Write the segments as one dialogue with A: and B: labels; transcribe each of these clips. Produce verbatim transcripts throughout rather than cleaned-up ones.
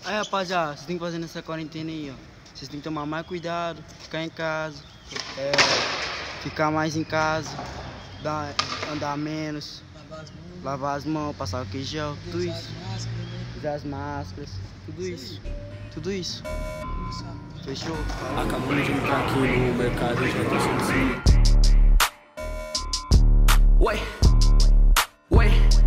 A: Aí, rapaziada, vocês têm que fazer nessa quarentena aí, ó. Vocês têm que tomar mais cuidado, ficar em casa, é, ficar mais em casa, dar, andar menos,
B: Lavar as mãos,
A: lavar as mãos, passar o álcool gel, tudo
B: usar
A: isso.
B: as máscaras, né?
A: Usar as máscaras, tudo isso. Tudo isso. Fechou?
C: Acabamos de entrar aqui no mercado, já tá sendo Ué, ué.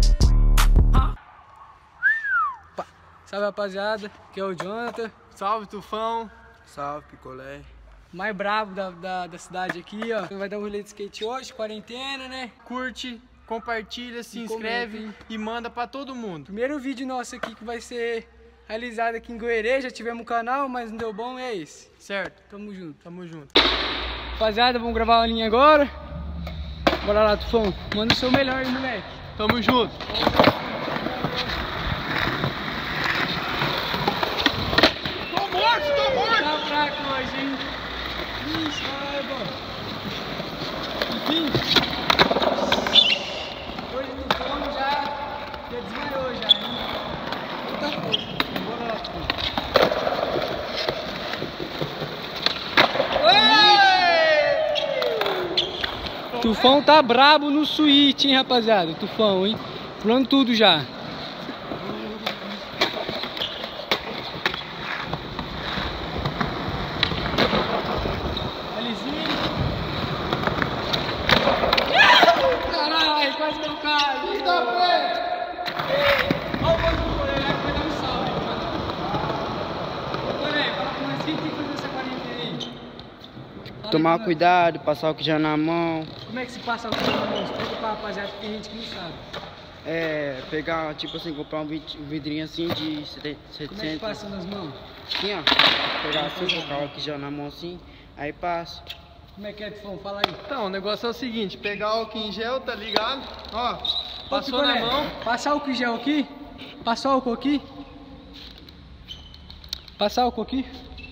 B: Salve, rapaziada, aqui é o Jonathan.
C: Salve, Tufão.
A: Salve, picolé.
B: Mais brabo da, da, da cidade aqui, ó. Vai dar um rolê de skate hoje, quarentena, né?
C: Curte, compartilha, se
B: E
C: inscreve
B: comenta,
C: e manda pra todo mundo.
B: Primeiro vídeo nosso aqui que vai ser realizado aqui em Goerê. Já tivemos um canal, mas não deu bom, é esse.
C: Certo?
B: Tamo junto.
C: Tamo junto.
B: Rapaziada, vamos gravar uma linha agora. Bora lá, Tufão. Manda o seu melhor aí, moleque.
C: Tamo junto. Tô morto, tô morto.
B: Tá fraco hoje, hein? Ixi, vai, bom. Enfim. Hoje o Tufão já, já desmaiou já, hein? Muita força. Bora lá, Tufão. Tufão tá brabo no switch, hein, rapaziada? Tufão, hein? Pulando tudo já. Alizinho. Caralho, quase não cai. Eita, pé! Olha o banco do Coré, vai dar um salve. Ô, Coré, fala com nós, o que tem que fazer essa quarentena aí? Fala
A: Tomar
B: com nós.
A: cuidado, passar o álcool gel na mão.
B: Como é que se passa o que na mão? Explica pra rapaziada que tem gente que não sabe.
A: É, pegar, tipo assim, comprar um vid- um vidrinho assim de setecentos.
B: Como é que passa nas mãos?
A: Assim, ó. Pegar assim, colocar o álcool gel na mão assim, aí passa.
B: Como é que é, Tufão? Fala aí.
C: Então, o negócio é o seguinte, pegar o álcool em gel, tá ligado? Ó,
B: Ô,
C: passou
B: Picolé,
C: na mão.
B: Passa álcool gel aqui. Passa álcool aqui. Passa álcool aqui.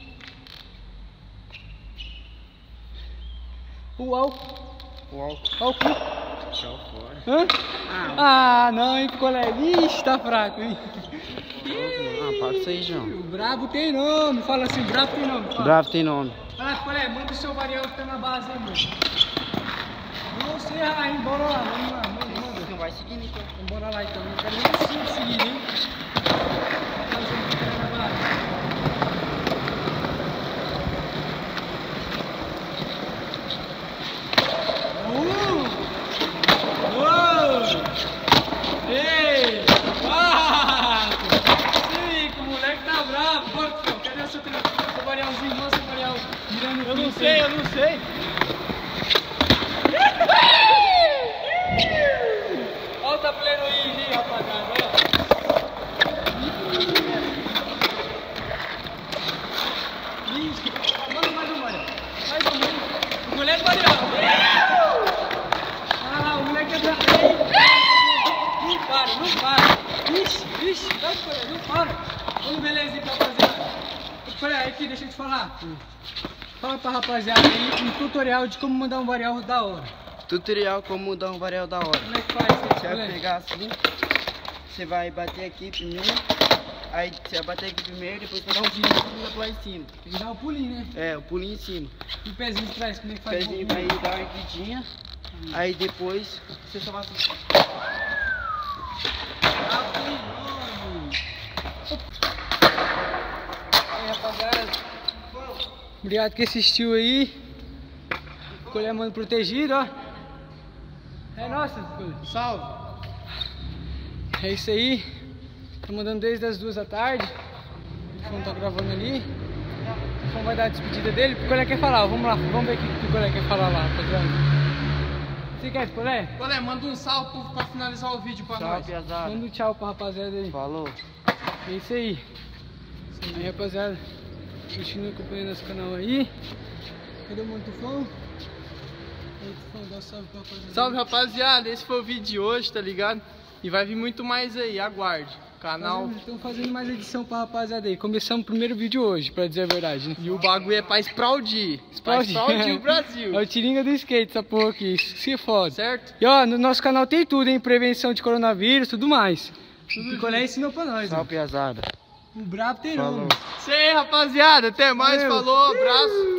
B: O álcool.
A: O álcool
B: Álcool.
A: gel fora.
B: Hã? Ah, não, hein, Picolé. Ixi, tá fraco, hein?
A: Ah, para isso aí, João.
B: O brabo tem nome. Fala assim, o brabo tem nome. Fala.
A: Bravo tem nome.
B: Ah, Picolé, manda o seu varial que tá na base aí, mano. Não sei, ah, hein? Bora lá, vamos lá. Manda, manda.
A: Não vai seguindo então.
B: Então bora lá então, não quero nem assim seguir, hein? Vamos fazer o que tá na base. Uh! Uou! Ei! Quatro! Cinco! O moleque tá bravo! Bora, Tufão, cadê o seu, seu varialzinho? Mostra o varial virando o
C: Eu não
B: pinto
C: sei,
B: aí.
C: eu não sei.
B: Olha o tabuleiro aí, rapaziada, olha. Ixi, manda mais um, Maria. Mais um. O moleque vai virar. Ah, o moleque é bravo. Não para, não para. Ixi, ixi, vai, Coreia, não para. Vamos belezinha pra rapaziada. Coreia, aqui, deixa eu te falar. Fala pra rapaziada aí um tutorial de como mandar um varial da hora.
A: Tutorial como mudar um varial da hora.
B: Como é que faz isso?
A: Você vai
B: moleque?
A: pegar assim, você vai bater aqui primeiro, aí você vai bater aqui primeiro, depois vai dar um vídeo e pular em cima.
B: Tem que dar um pulinho, né?
A: É, o pulinho em cima.
B: E o pezinho de trás, como é que
A: O
B: faz?
A: pezinho
B: o
A: vai
B: pulinho?
A: dar uma erguidinha, aí depois você só vai assim.
B: Aí, rapaziada. Obrigado que assistiu aí. Colher mano protegido, ó. É nossa, Colher.
C: Salve.
B: É isso aí. Tá mandando desde as duas da tarde. O Tufão tá gravando ali. O Tufão vai dar a despedida dele. O Picolé quer falar, vamos lá, vamos ver o que o Picolé quer falar lá, rapaziada. Você quer, Picolé?
C: Olha, manda um salve pra- pra finalizar o vídeo pra
A: Salve,
C: nós.
A: piazada.
B: Manda um tchau pra rapaziada aí.
A: Falou.
B: É isso aí. Aí, rapaziada, continua acompanhando nosso canal aí. Cadê o mano Tufão? Aí, Tufão, dá um salve pra rapaziada.
C: Salve, rapaziada. Esse foi o vídeo de hoje, tá ligado? E vai vir muito mais aí, aguarde. Canal.
B: Estamos fazendo mais edição pra rapaziada aí. Começamos o primeiro vídeo hoje, pra dizer a verdade, né?
C: E o bagulho é pra explodir. Pra explodir o Brasil.
B: É o tiringa do skate, essa porra aqui. Se foda.
C: Certo?
B: E ó, no nosso canal tem tudo, hein? Prevenção de coronavírus, tudo mais. O Picolé ensinou pra nós, ó.
A: Salve, piazada.
B: O brabo tem
A: Falou.
B: nome.
C: Isso aí, rapaziada. Até mais.
B: Valeu.
C: Falou. Abraço.